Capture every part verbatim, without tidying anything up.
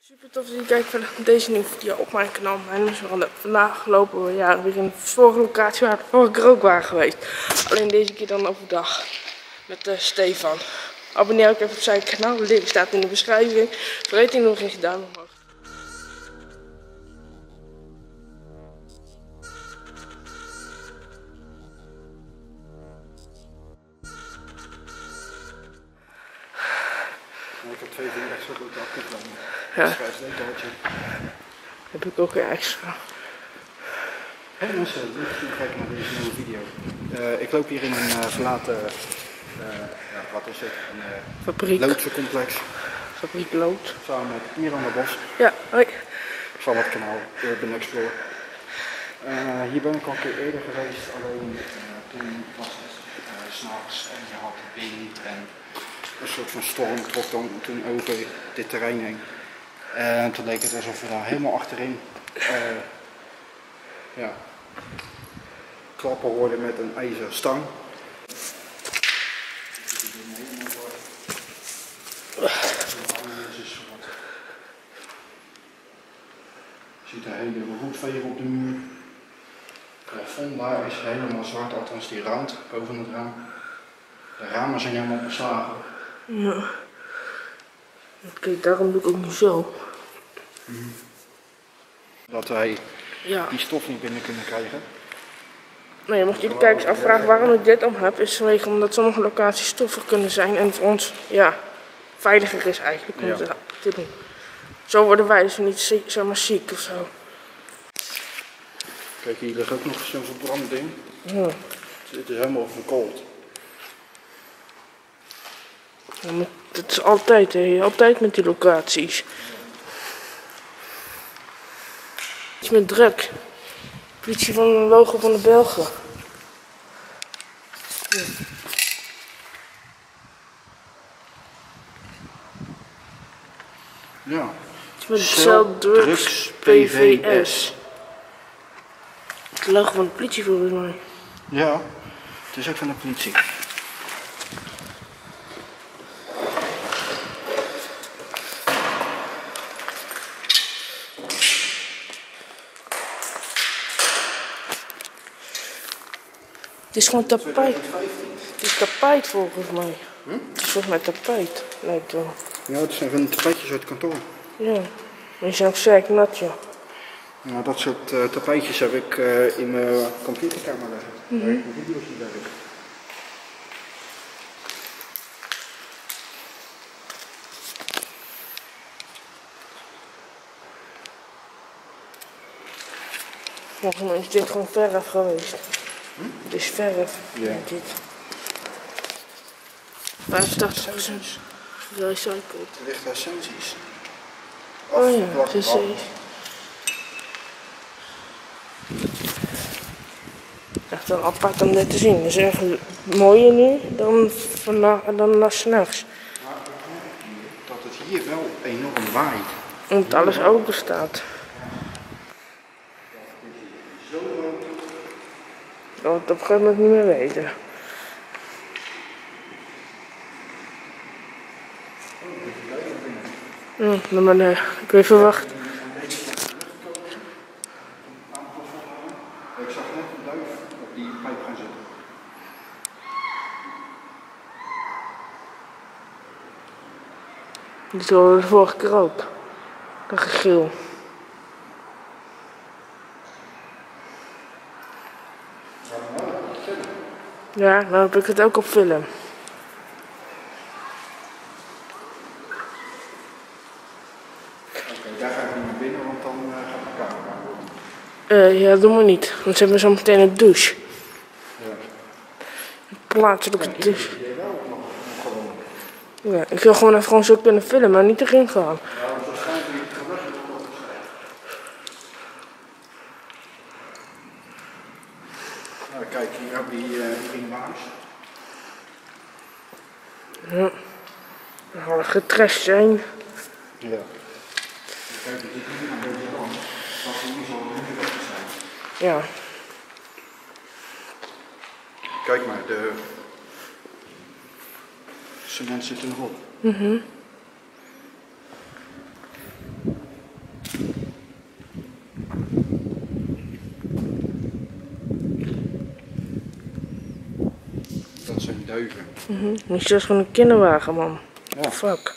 Super tof dat je kijkt naar deze nieuwe video op mijn kanaal. Mijn naam is Miranda. Vandaag lopen we ja, weer in de vorige locatie waar we vorige keer ook waren geweest. Alleen deze keer dan overdag met uh, Stefan. Abonneer ook even op zijn kanaal. De link staat in de beschrijving. Vergeet niet nog geen duim omhoog. Ik heb twee dingen extra goed afgenomen. Ja. Schrijf een kaartje. Heb ik ook weer extra. Hey mensen, leuk dat jullie kijken naar deze nieuwe video. Uh, ik loop hier in een uh, verlaten, uh, ja, wat is het, een uh, Fabriek. loodsencomplex. Fabriek Lood. Samen met Miranda Bos Ja, hoi. van het kanaal Urban Explorer. Uh, hier ben ik al een keer eerder geweest, alleen uh, toen was het uh, 's nachts en je had wind en een soort van storm trok dan toen over dit terrein heen. En toen leek het alsof we daar helemaal achterin uh, ja, klappen hoorden met een ijzeren stang. Je ziet een hele roetveeg op de muur. Het plafond daar is helemaal zwart, althans die rand boven het raam. De ramen zijn helemaal beslagen. Ja. Kijk, daarom doe ik ook niet zo. Mm. Dat wij Ja. die stof niet binnen kunnen krijgen. Nee, mocht je de kijkers afvragen waarom ik dit om heb, is vanwege omdat sommige locaties stoffig kunnen zijn en voor ons ja, veiliger is eigenlijk om Ja. te, te doen. Zo worden wij dus niet ziek, zomaar ziek of zo. Kijk, hier ligt ook nog zo'n verbrand ding. Ja. Het is helemaal verkoold. Ja, maar dat is altijd, hè. Altijd met die locaties. Iets met druk. Politie van een logo van de Belgen. Ja. Ja. Iets met Cel celdrugs P V S. Het logo van de politie volgens mij. Ja, het is ook van de politie. Het is gewoon tapijt. Het is tapijt volgens mij. Hm? Het is volgens mij tapijt, lijkt wel. Ja, het zijn van de tapijtjes uit het kantoor. Ja, maar die zijn ook sterk nat, ja. Nou, dat soort uh, tapijtjes heb ik uh, in mijn computerkamer liggen. Mm-hmm. Waar ik mijn video's in werk. Volgens mij is dit gewoon verf geweest. Hm? Het is verf. Ja. Dit. vijfentachtig procent gerecycled. Lichte essenties. Oh ja, Afgeplakt C C's. bal. Echt wel apart om dit te zien. Het is echt mooier nu dan, dan, dan s'nachts. Maar ik merk dat het hier wel enorm waait. Omdat alles open staat. Ik wil het op een gegeven moment niet meer weten. Ja, dan maar nee. Ik wil even wachten. Ik zag net een duif op die pijp gaan zitten. Dit hoorde we de vorige keer ook. Dat gegil. Ja, dan heb ik het ook op film. Oké, daar ga ik niet meer binnen, want dan uh, gaat de camera aan worden. Uh, ja, dat doen we niet. Want ze hebben zo meteen een douche. Ja. Plaatselijke Ja, douche. hier wel nog gewoon. Ja, ik wil gewoon even gewoon zo kunnen filmen, maar niet erin gaan. Ja, want waarschijnlijk niet het geluid nog op. Nou, kijk, hier heb je die uh, ringwagens. Ja. Dan gaan we getrashed zijn. Ja. Kijk, je ziet hier een beetje aan. Dat ze hier zo nu weg zijn. Ja. Kijk maar, de cement zit er nog op. Mhm. duiven. Mhm. Mm is gewoon een kinderwagen, man. Ja. Fuck.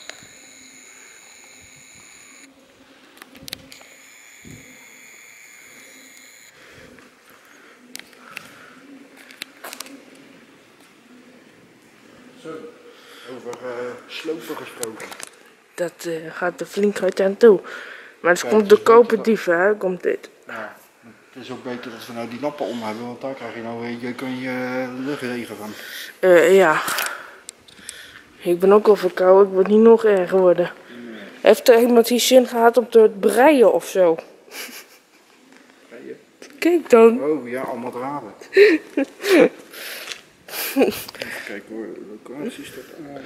Zo, over uh, slopen gesproken. Dat uh, gaat er flink uit aan toe. Maar het Kijk, komt het door is beter koperdieven, hè, komt dit. Ja, het is ook beter dat we nou die lappen om hebben, want daar krijg je nou weer, je kun je luchtregen van. Uh, ja. Ik ben ook al verkouden, ik word niet nog erger worden. Nee. Heeft er iemand die zin gehad om te breien of zo? Breien? Kijk dan. Oh ja, allemaal draden. Even kijken hoor, locatie staat aan.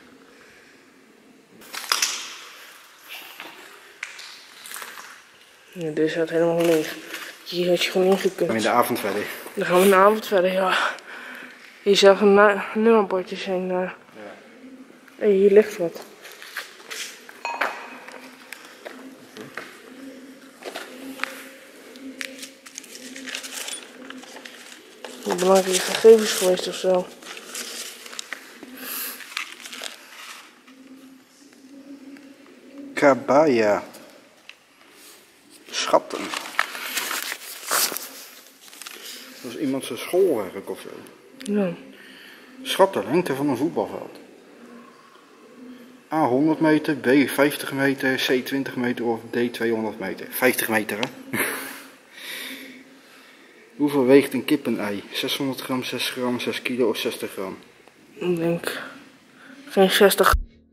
Ja, dit staat helemaal leeg. Hier had je gewoon ingekund. We gaan in de avond verder. Dan gaan we in de avond verder, ja. Hier zou een nummerbordje zijn. Uh. Ja. Hé, hier ligt wat. Belangrijke gegevens geweest of zo. Kabaya. Schatten. Dat is iemand zijn schoolwerk of zo. Ja. Schat de lengte van een voetbalveld. A honderd meter, B vijftig meter, C twintig meter of D tweehonderd meter. vijftig meter hè. Hoeveel weegt een kippenei? zeshonderd gram, zes gram, zes kilo of zestig gram? Ik denk geen zestig.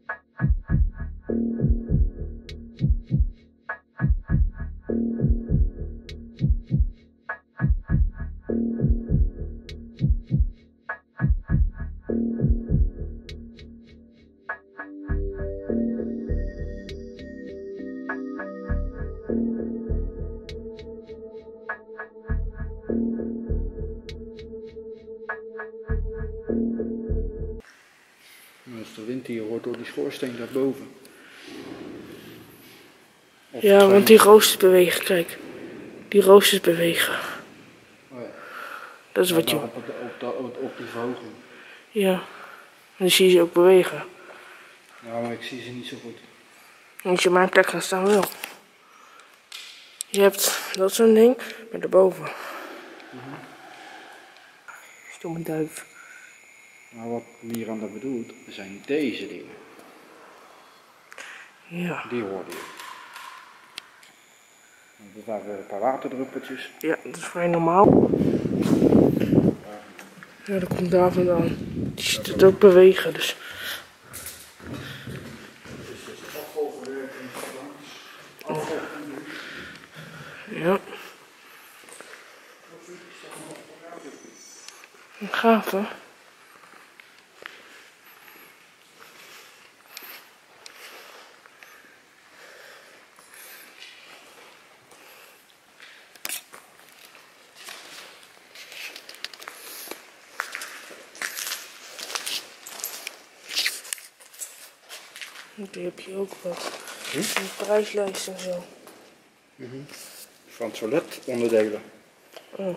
Als de wind hier wordt door die schoorsteen daarboven. Of Ja, want die roosters bewegen, kijk. Die roosters bewegen. Oh ja. Dat is wat je... Op, op, op, op, op die verhoging. Ja. En dan zie je ze ook bewegen. Ja, maar ik zie ze niet zo goed. Als je op mijn plek gaat staan wel. Je hebt dat zo'n ding, maar daarboven. Mm-hmm. Stomme duif. Maar wat Miranda bedoelt, zijn deze dingen. Ja. Die hoorde je. Dat waren een paar waterdruppeltjes. Ja, dat is vrij normaal. Ja, dat komt daar vandaan. Die ziet het ook bewegen, dus. Ja. Gaaf, hè? Die heb je ook wat. Hm? Een prijslijst en zo. Mm-hmm. Van toiletonderdelen. Oh.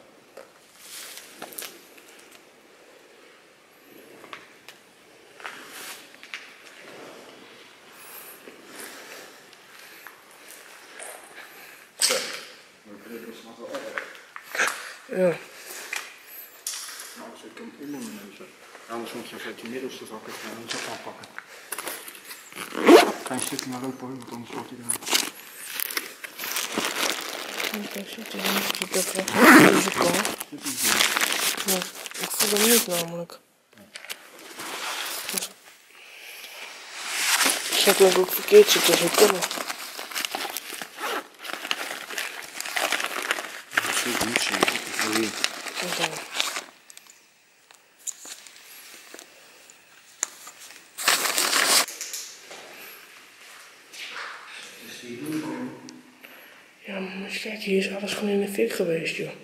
Zo, dat is nog wel erg. Ja. Nou, als ik hem onder mijn neus heb. Anders moet je even die middelste vak even een zak aanpakken. Klein stukje maar lopen hoor, want anders wordt hij eruit. Ik zit hier niet op deze kant. Ja, ik voel hem niet namelijk. Ik zou denk ik ook verkeerd zitten, zo kunnen. Dat zie ik niet zien. Okay. Ja, maar kijk, hier is alles gewoon in de fik geweest, joh.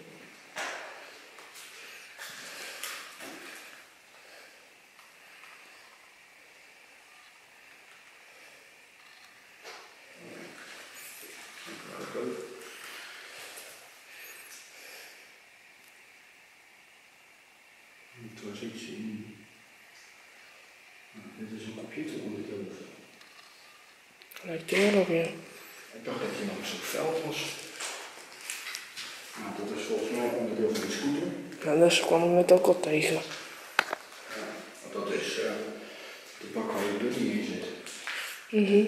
Het was iets in Lijkt er wel op, ja. Ik dacht dat je nog zo'n veld was. Nou, dat is volgens mij onderdeel van de scooter. Nou, dat kwam ik net ook al tegen. Ja, want dat is uh, de bak waar je buddy in zit. Mhm.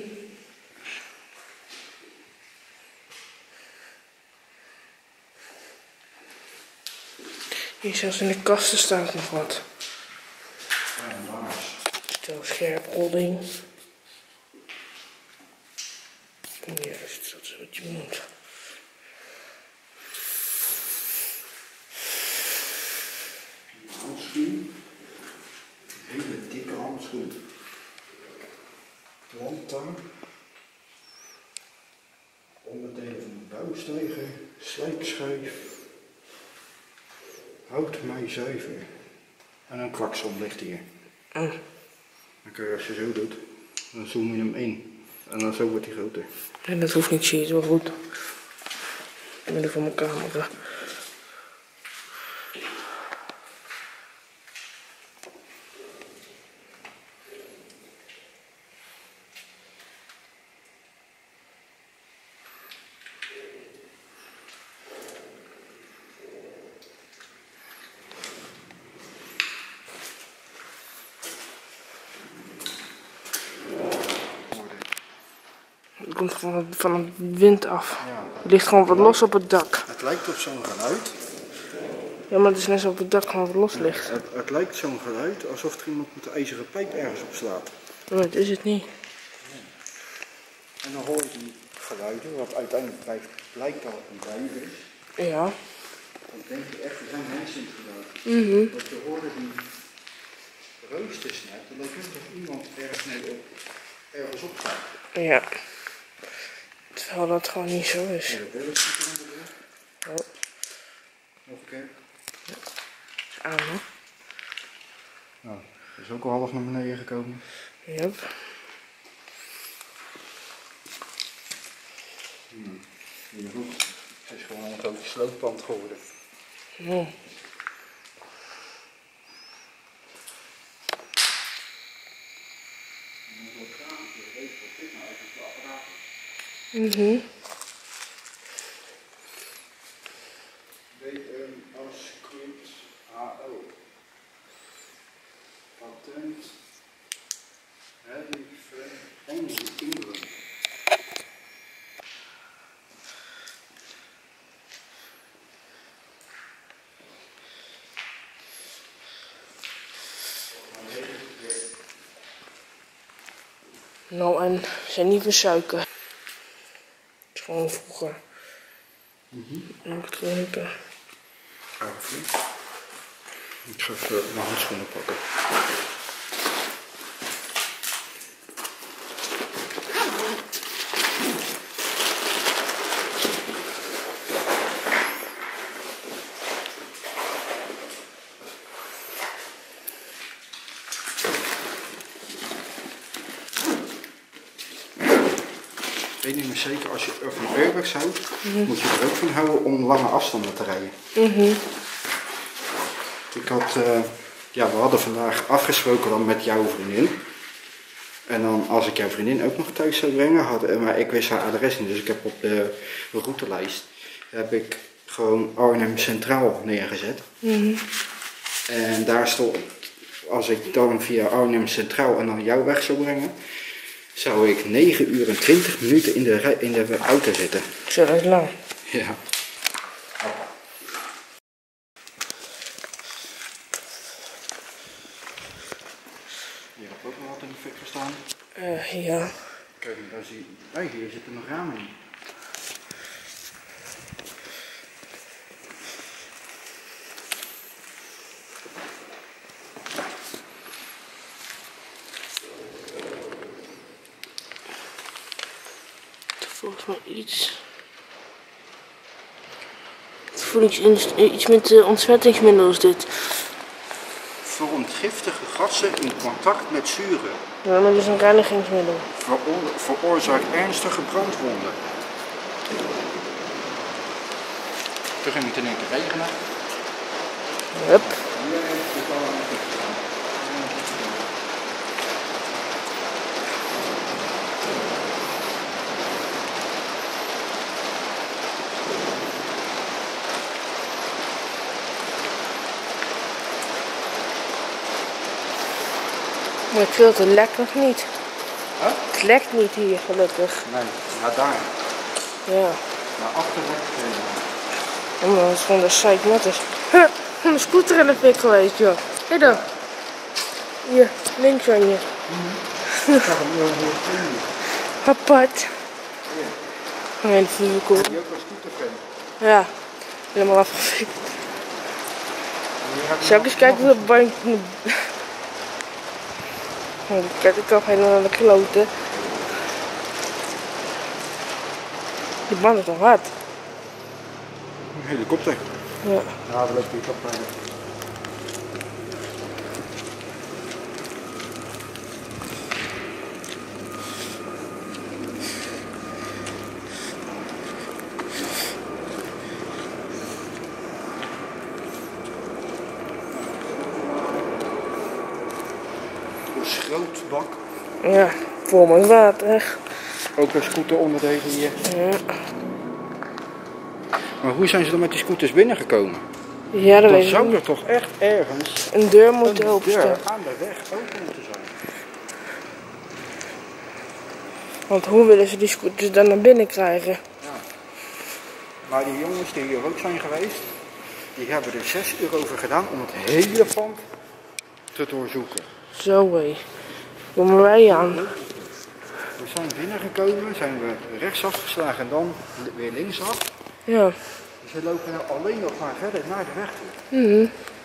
Hier zelfs in de kasten staat nog wat. Ja, en daar is. Stel scherp rodding. Juist, dat is wat je moet. Handschoen. Hele dikke handschoen. Plantang. Onderdelen van de bouwstijger. Slijpschijf. Hout mij zuiver. En een kwaksom ligt hier. Oh. Dan kun je, als je zo doet, dan zoom je hem in. En dan zo wordt hij groter. En dat hoeft niet, zie je het wel goed. Midden van mijn camera. Het komt van het, van het wind af. Ja. Het ligt gewoon wat los op het dak. Het lijkt op zo'n geluid. Ja, maar het is net zo op het dak gewoon wat los ligt. Het, het lijkt zo'n geluid alsof er iemand met een ijzeren pijp ergens op slaat. Maar dat is het niet. En dan hoor je die geluiden, wat uiteindelijk blijkt, blijkt dat het een duif is. Ja. Dan denk je echt, er zijn mensen in het geluid. Mhm. Want je hoorde die roosters net, dan lijkt het alsof iemand ergens, nee, op, ergens op gaat. Ja. Terwijl dat gewoon niet zo is. Ja, dat is het onderdeel. Oh. Nog een keer. Aan, hè? Nou, dat is ook al half naar beneden gekomen. Yep. Hmm. Ja, goed. Het is gewoon een grote slooppand geworden. Oh. Mhm. B M als script A O. Patent. Heavy Frame Engine England. Nou, en zijn niet van suiker. Het is gewoon vroeger. Mm-hmm. Elektronica. Ik ga even mijn handschoenen pakken. Eén ding is zeker, als je van airbags houdt, mm-hmm. moet je er ook van houden om lange afstanden te rijden. Mm-hmm. Ik had, uh, ja, we hadden vandaag afgesproken dan met jouw vriendin. En dan als ik jouw vriendin ook nog thuis zou brengen, had, maar ik wist haar adres niet, dus ik heb op de routelijst heb ik gewoon Arnhem Centraal neergezet. Mm-hmm. En daar stond, als ik dan via Arnhem Centraal en dan jou weg zou brengen, zou ik negen uur en twintig minuten in de, in de auto zitten. Zo, dat is lang. Ja. Hier heb ook nog wat in de fik gestaan. Uh, ja. Kijk, daar zie je, hey, hier zitten nog ramen in. Volgens mij iets. Het voelt iets, iets met uh, ontsmettingsmiddel is dit. Vormt giftige gassen in contact met zuren. Ja, maar dit is een reinigingsmiddel. Veroor veroorzaakt ernstige brandwonden. Toen ging het in één keer regenen. Hup. Maar het filter lekt nog niet. Huh? Het lekt niet hier, gelukkig. Nee, naar daar. Ja. Naar achter wordt het. Ja, maar dat is gewoon de zeik net is. Huh, mijn scooter in de fik geweest, joh. Kijk dan. Hier, links van je. Mm-hmm. Ik zag hem heel heel vriendelijk. Apart. Ja. Nee, dat vind ik cool. Die ook als scooterfan. Ja, helemaal afgefikt. Zal ik eens kijken hoe de bank... Kijk, ik kan helemaal naar de kloten. Die band is nog hard. Een helikopter. Ja. Ja, we lopen hier toch bijna. Een schrootbak. Ja, vol met water. Ook een scooteronderdelen hier. Ja. Maar hoe zijn ze dan met die scooters binnengekomen? Ja, dat Dan weet ik zou niet. er toch echt ergens Een deur een moet deur openstaan. aan de weg open moeten zijn. Want hoe willen ze die scooters dan naar binnen krijgen? Ja. Maar die jongens die hier ook zijn geweest, die hebben er zes uur over gedaan om het hele pand te doorzoeken. Zo hé. Komen wij aan. We zijn binnengekomen, zijn we rechtsaf geslagen en dan weer linksaf. Ja. Ze lopen nou alleen nog maar verder naar de weg toe. Mhm.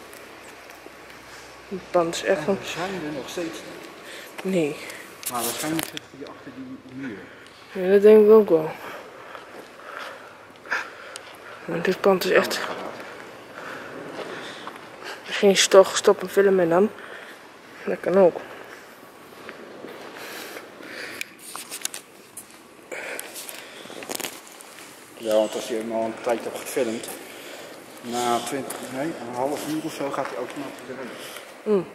Het pand is echt En van... we zijn er nog steeds niet. Nee. Maar waarschijnlijk zit hij achter die muur. Ja, dat denk ik ook wel. Maar dit pand is echt... Geen toch stop en filmen dan. Dat kan ook. Ja, want als je hem al een tijd hebt gefilmd, na twintig, nee, een half uur of zo gaat hij automatisch erin. Mm.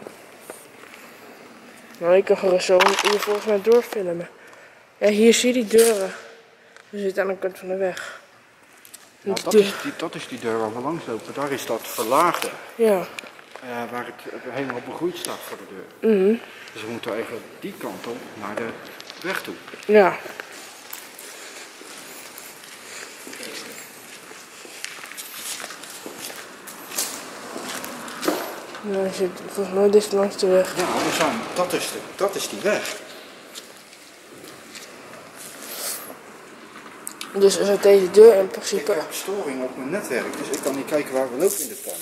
Nou, ik kan gewoon zo een uur volgens mij doorfilmen. Ja, hier zie je die deuren. We zitten aan de kant van de weg. Ja, Die dat, deur- is die, dat is die deur waar we langs lopen. Daar is dat verlaagde, Ja. uh, waar het helemaal begroeid staat voor de deur. Mhm. Dus we moeten eigenlijk die kant op naar de weg toe. Ja. Ja, je zit volgens mij dit langs de weg. Ja, we zijn, dat, is de, dat is die weg. Dus is het deze deur in Ik principe... heb storing op mijn netwerk, dus ik kan niet kijken waar we lopen in dit pand.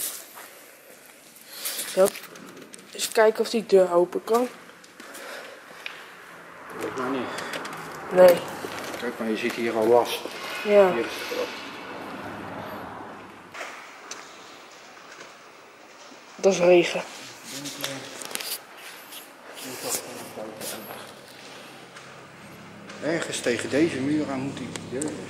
Ja. Eens kijken of die deur open kan. Weet maar niet. Nee. Kijk maar, je ziet hier al last. Ja. Hier is het wel. Dat is regen. Ergens tegen deze muur aan moet die deur liggen.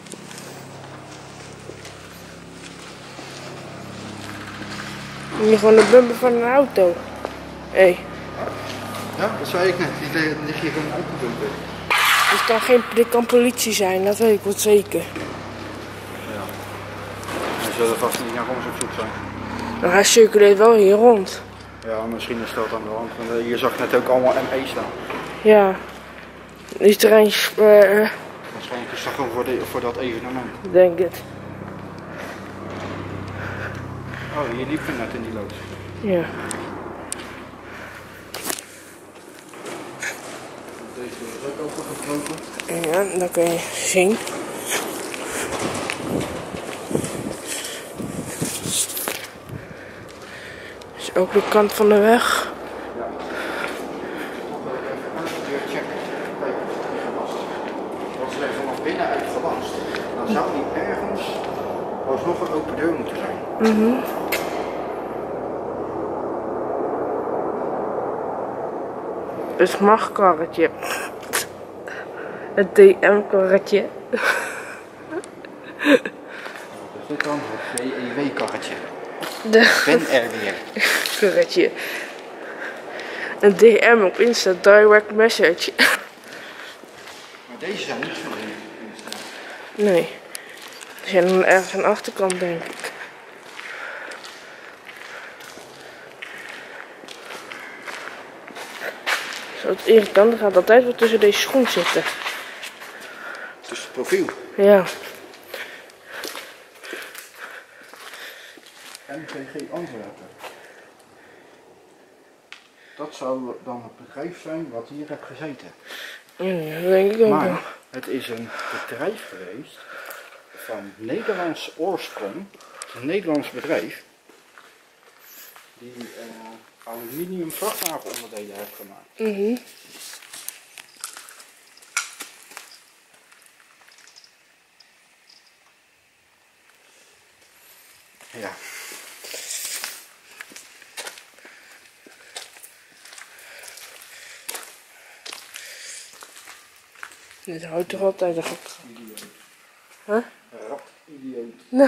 Hier gewoon de bumper van een auto. Hé. Hey. Ja, dat zei ik net. Die ligt hier gewoon uitgebumper. Dit kan geen, dit kan politie zijn, dat weet ik wel zeker. Ja. Hij zullen vast niet naar ons op zoek zijn. Nou, hij circuleert wel hier rond. Ja, misschien is dat aan de hand. Want je zag net ook allemaal M E staan. Ja. Is er een... Uh, Waarschijnlijk is dat gewoon voor, de, voor dat evenement. denk het. Oh, hier liep je net in die loods. Ja. Deze is ook opengebroken. Ja, dat kun je zien. Dat is ook de kant van de weg. Ja. Toch wel even aan de deur checken. Kijken of het niet gelast is. Als er vanaf binnenuit gelast, dan zou die ergens alsnog een open deur moeten zijn. Mhm. Het magkarretje. Het D M-karretje. Wat is dit dan? Het B E W-karretje. De Ik ben er weer. karretje. Een D M op Insta, direct message. Maar deze zijn niet van Insta. Nee. Die zijn dan ergens aan de achterkant, denk ik. Het irritante gaat altijd wel tussen deze schoen zitten. Tussen het profiel. Ja. M G G Antwerpen. Dat zou dan het bedrijf zijn wat hier heeft gezeten. Ja, dat denk ik ook wel. Maar het is een bedrijf geweest van Nederlandse oorsprong. Een Nederlands bedrijf. Die uh, aluminium vrachtwagenonderdelen heeft gemaakt. Mhm. Ja. Dit houdt toch altijd een gat. Idioot. Huh? Rat idioot. Nou.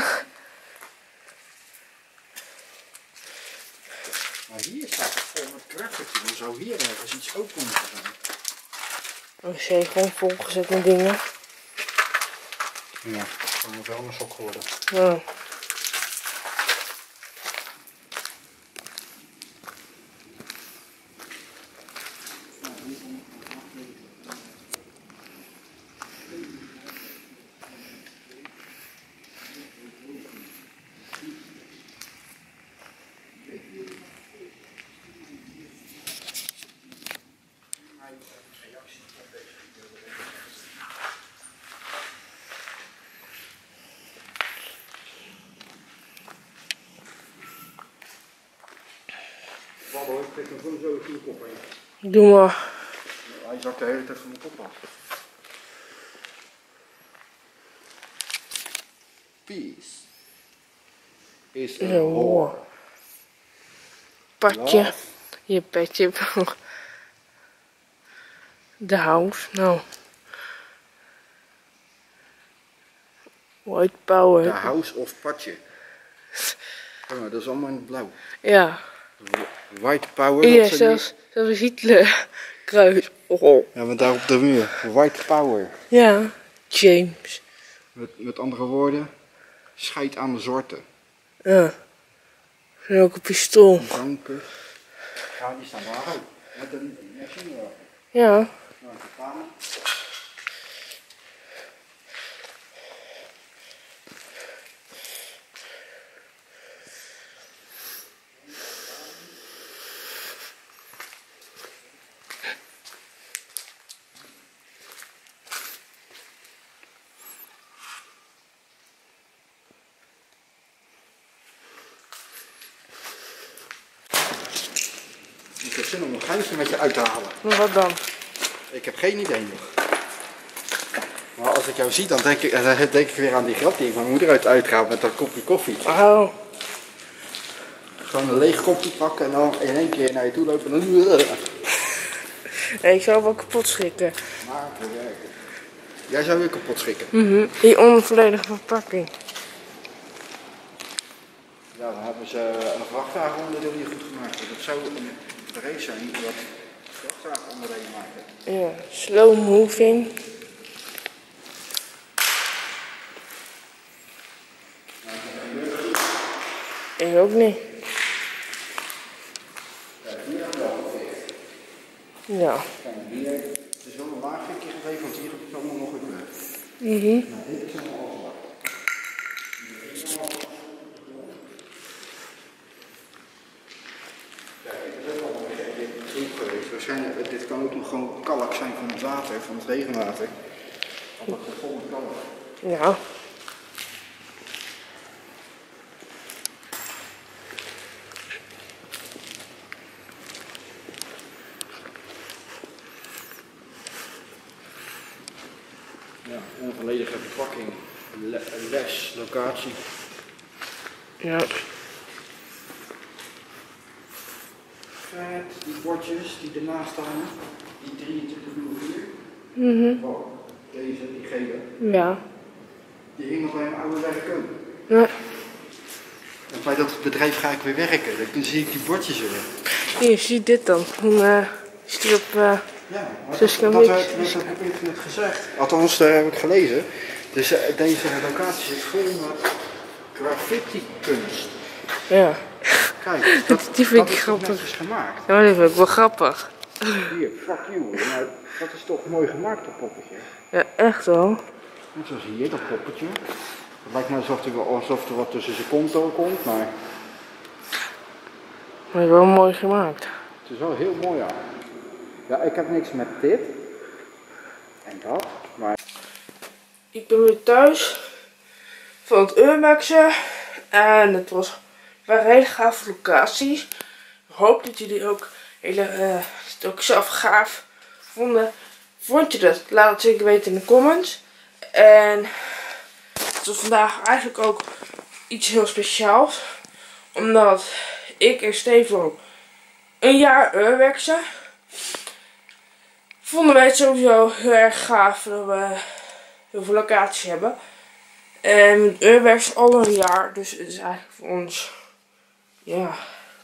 Maar hier staat het vol met krachtertje. Dan zou hier ergens iets open moeten zijn. Een zee gewoon volgezet met dingen. Ja, gewoon een vuilnishok geworden. Ja. Wallo, ik trek hem gewoon zo in de kop heen. Doe maar. Hij zakt de hele tijd van mijn kop af. Peace is a Ja, whore. Patje. Love. Je petje. De house. Nou. White power. De house of patje. Oh, dat is allemaal in het blauw. Ja. White power. Ja, dat zijn zelfs, zelfs Hitler kruis. Oh. die- Ja, maar daar op de muur. White power. Ja. James. Met, met andere woorden, scheid aan de soorten. Ja. En ook een pistool. Danken. Ja, die staan daar ook. Met een machine wel. Ja. Nou, de kamer. Ik heb zin om een geintje met je uit te halen. Maar wat dan? Ik heb geen idee nog. Maar als ik jou zie, dan denk ik, dan denk ik weer aan die grap die ik mijn moeder uit uitgaat met dat kopje koffie. Oh. Gewoon een leeg kopje pakken en dan in één keer naar je toe lopen en dan... Nee, ik zou wel kapot schrikken. Maar te werken. Jij zou weer kapot schrikken. Mhm. Die onvolledige verpakking. Ja, dan hebben ze een vrachtwagenonderdeel hier goed gemaakt. Dat zou een bedrijf zijn dat vrachtwagenonderdelen maken. Ja. Slow moving. Ik ook niet. Ja. Kijk, hier, het is wel een laagje gegeven, want hier heb ik het allemaal nog gebeurd. Mhm. Nou, dit is allemaal afgewacht. Ja, dit is ook allemaal een troep geweest. Waarschijnlijk, dit kan ook nog gewoon kalk zijn van het water, van het regenwater. Want dat is vol met kalk. Ja. Ja, onvolledige verpakking, Le les, locatie. Ja. Vet, die bordjes die ernaast staan, die drieëntwintig nul vier. Mhm. Oh, deze, die gele, Ja. die hing nog bij mijn oude werk ook. Ja. En bij dat bedrijf ga ik weer werken, dan zie ik die bordjes weer. Hier, zie dit dan. Dan uh, is die op... Uh, Ja, maar Dus dat, kan dat ik- werd net op internet gezegd. Althans, daar heb ik gelezen. Dus uh, deze locatie zit vol met graffiti kunst. ja. Kijk, dat, Die vind dat ik is grappig. netjes gemaakt. Ja, maar dat vind ik wel grappig. Hier, fuck you. Nou, dat is toch mooi gemaakt, dat poppetje. Ja, echt wel. Net zoals hier, dat poppetje. Het lijkt me alsof er, alsof er wat tussen zijn kont door komt, maar... Maar wel mooi gemaakt. Het is wel heel mooi, ja. Ja, ik heb niks met dit. En dat, maar... Ik ben weer thuis van het Urbexen. En het was waren hele gave locaties. Ik hoop dat jullie ook, hele, uh, het ook zelf gaaf vonden. Vond je dat? Laat het zeker weten in de comments. En het was vandaag eigenlijk ook iets heel speciaals. Omdat ik en Stefan een jaar Urbexen. Vonden wij het sowieso heel erg gaaf dat we heel veel locaties hebben. En Urbexen al een jaar. Dus het is eigenlijk voor ons, ja,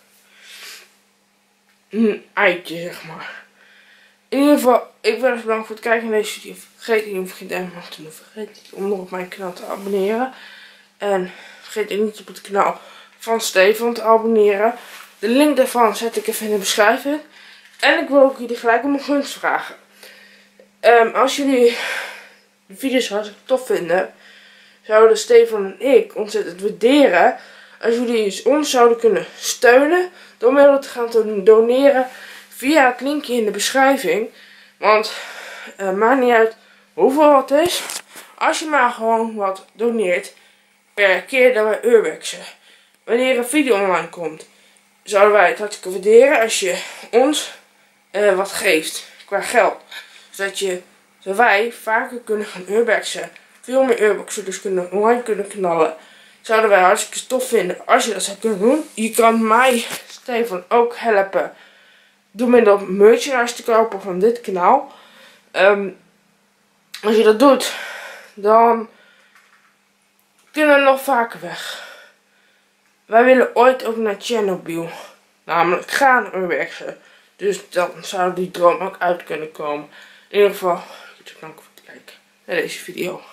een eitje, zeg maar. In ieder geval, ik ben erg bedankt voor het kijken naar deze video. Vergeet niet om geen duimpje omhoog te doen. Vergeet niet om nog op mijn kanaal te abonneren. En vergeet ook niet op het kanaal van Stefan te abonneren. De link daarvan zet ik even in de beschrijving. En ik wil ook jullie gelijk om een gunst vragen. Um, als jullie de video's hartstikke tof vinden, zouden Stefan en ik ontzettend waarderen als jullie ons zouden kunnen steunen door middel te gaan doneren via het linkje in de beschrijving. Want het uh, maakt niet uit hoeveel het is, als je maar gewoon wat doneert per keer dat wij Urbexen. Wanneer een video online komt, zouden wij het hartstikke waarderen als je ons uh, wat geeft qua geld. Zodat, je, zodat wij vaker kunnen gaan Urbexen. Veel meer Urbexen dus kunnen, online kunnen knallen. Zouden wij hartstikke tof vinden als je dat zou kunnen doen. Je kan mij, Stefan, ook helpen door middel merchandise te kopen van dit kanaal. Um, als je dat doet, dan kunnen we nog vaker weg. Wij willen ooit ook naar Chernobyl. Namelijk gaan Urbexen. Dus dan zou die droom ook uit kunnen komen. In ieder geval, bedankt voor het kijken naar deze video.